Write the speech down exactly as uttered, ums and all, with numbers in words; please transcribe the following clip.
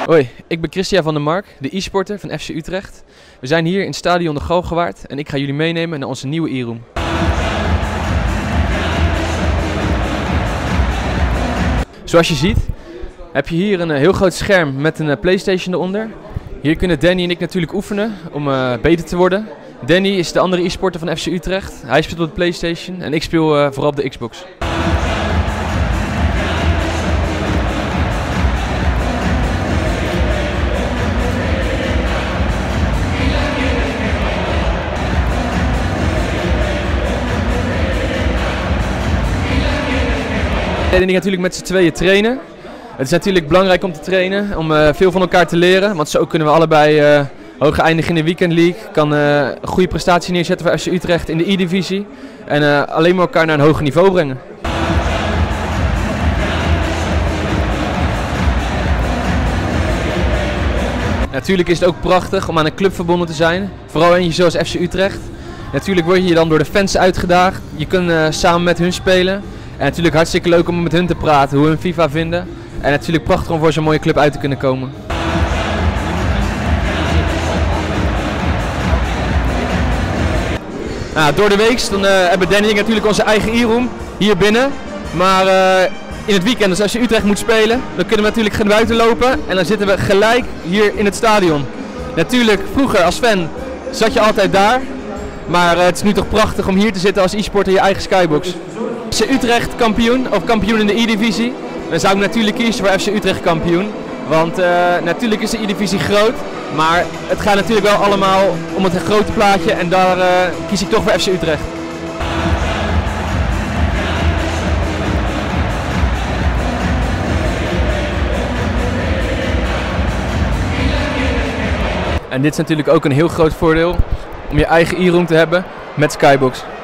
Hoi, ik ben Christian van der Mark, de e-sporter van F C Utrecht. We zijn hier in het stadion de Galgenwaard en ik ga jullie meenemen naar onze nieuwe e-room. Zoals je ziet heb je hier een heel groot scherm met een PlayStation eronder. Hier kunnen Danny en ik natuurlijk oefenen om uh, beter te worden. Danny is de andere e-sporter van F C Utrecht. Hij speelt op de PlayStation en ik speel uh, vooral op de Xbox. En ik natuurlijk met z'n tweeën trainen. Het is natuurlijk belangrijk om te trainen, om uh, veel van elkaar te leren. Want zo kunnen we allebei uh, hoog eindigen in de Weekend League. Kan uh, een goede prestatie neerzetten voor F C Utrecht in de E-divisie. En uh, alleen maar elkaar naar een hoger niveau brengen. Natuurlijk is het ook prachtig om aan een club verbonden te zijn. Vooral eentje zoals F C Utrecht. Natuurlijk word je dan door de fans uitgedaagd. Je kunt uh, samen met hun spelen. En natuurlijk hartstikke leuk om met hun te praten, hoe hun FIFA vinden. En natuurlijk prachtig om voor zo'n mooie club uit te kunnen komen. Nou, door de week dan, uh, hebben Danny en ik natuurlijk onze eigen e-room hier binnen. Maar uh, in het weekend, dus als je Utrecht moet spelen, dan kunnen we natuurlijk gaan buiten lopen. En dan zitten we gelijk hier in het stadion. Natuurlijk, vroeger als fan zat je altijd daar. Maar uh, het is nu toch prachtig om hier te zitten als e-sporter in je eigen skybox. F C Utrecht kampioen, of kampioen in de E-divisie, dan zou ik natuurlijk kiezen voor F C Utrecht kampioen. Want uh, natuurlijk is de E-divisie groot, maar het gaat natuurlijk wel allemaal om het grote plaatje en daar uh, kies ik toch voor F C Utrecht. En dit is natuurlijk ook een heel groot voordeel om je eigen e-room te hebben met Skybox.